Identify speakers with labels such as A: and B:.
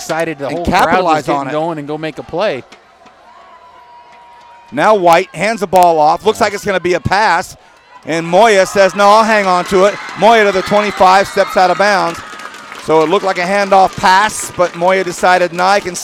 A: excited. The whole
B: capitalize
A: crowd was
B: on
A: getting
B: it.
A: going and go make a play.
B: Now White hands the ball off. Looks like it's going to be a pass. And Moya says, no, I'll hang on to it. Moya to the 25, steps out of bounds. So it looked like a handoff pass, but Moya decided, no, I can